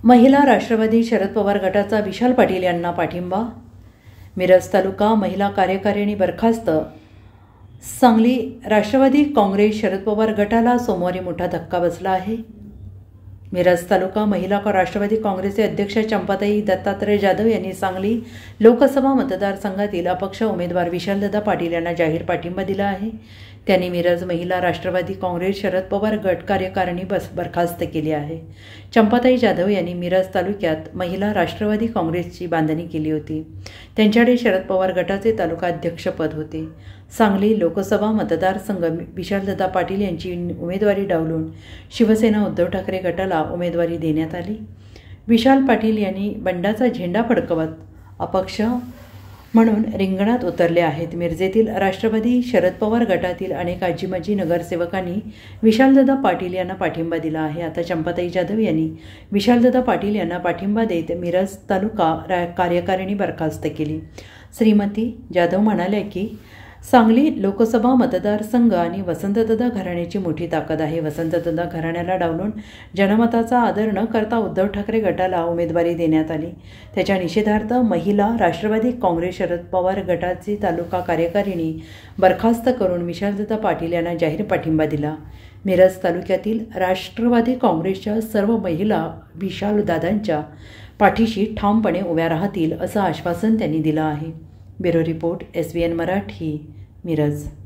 महिला राष्ट्रवादी शरद पवार गटाचा विशाल पाटील यांना पाठिंबा। मिरज तालुका महिला कार्यकारिणी बरखास्त। सांगली राष्ट्रवादी काँग्रेस शरद पवार गटाला सोमवारी मोठा धक्का बसला आहे। मिरज तालुका महिला राष्ट्रवादी काँग्रेसचे अध्यक्ष चंपाताई दत्तात्रय जाधव यांनी सांगली लोकसभा मतदारसंघातील अपक्ष उमेदवार विशालदादा पाटील यांना जाहीर पाठिंबा दिला आहे। त्यांनी मिरज महिला राष्ट्रवादी काँग्रेस शरद पवार गट कार्यकारिणी बरखास्त केली आहे। चंपाताई जाधव यांनी मिरज तालुक्यात महिला राष्ट्रवादी काँग्रेसची बांधणी केली होती। त्यांच्याकडे शरद पवार गटाचे तालुका अध्यक्षपद होते। सांगली लोकसभा मतदारसंघ विशालदादा पाटील यांची उमेदवारी डावलून शिवसेना उद्धव ठाकरे गटाला उमेदवारी देण्यात आली। विशाल पाटील यांनी बंडाचा झेंडा फडकवत अपक्ष म्हणून रिंगणात उतरले आहेत। मिरजेतील राष्ट्रवादी शरद पवार गटातील अनेक आजीमाजी नगरसेवकांनी विशालदादा पाटील यांना पाठिंबा दिला आहे। आता चंपाताई जाधव यांनी विशालदादा पाटील यांना पाठिंबा देत मिरज तालुका कार्यकारिणी बरखास्त केली। श्रीमती जाधव म्हणाल्या की सांगली लोकसभा मतदारसंघ आणि वसंतदादा घराण्याची मोठी ताकद आहे। वसंतदादा घराण्याला डावलून जनमताचा आदर न करता उद्धव ठाकरे गटाला उमेदवारी देण्यात आली। त्याच्या निषेधार्थ महिला राष्ट्रवादी काँग्रेस शरद पवार गटाची तालुका कार्यकारिणी बरखास्त करून विशालदादा पाटील यांना जाहीर पाठिंबा दिला। मिरज तालुक्यातील राष्ट्रवादी काँग्रेसच्या सर्व महिला विशालदादांच्या पाठीशी ठामपणे उभ्या राहतील असं आश्वासन त्यांनी दिलं आहे। Bureau report SBN Marathi Miraj.